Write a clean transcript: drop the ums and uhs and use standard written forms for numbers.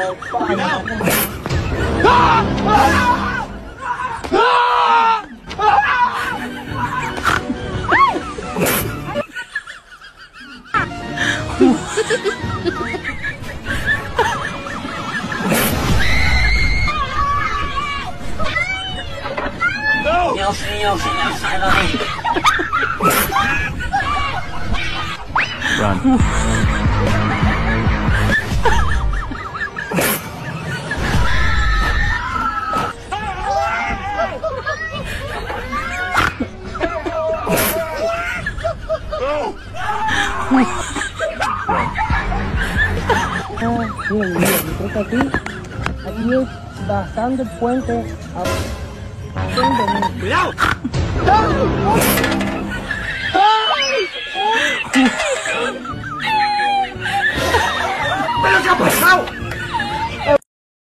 Dios mío, señor, sálvame. Run. Bien, creo que aquí es bastante puente a... ¡Cuidado! ¿Pero qué ha pasado?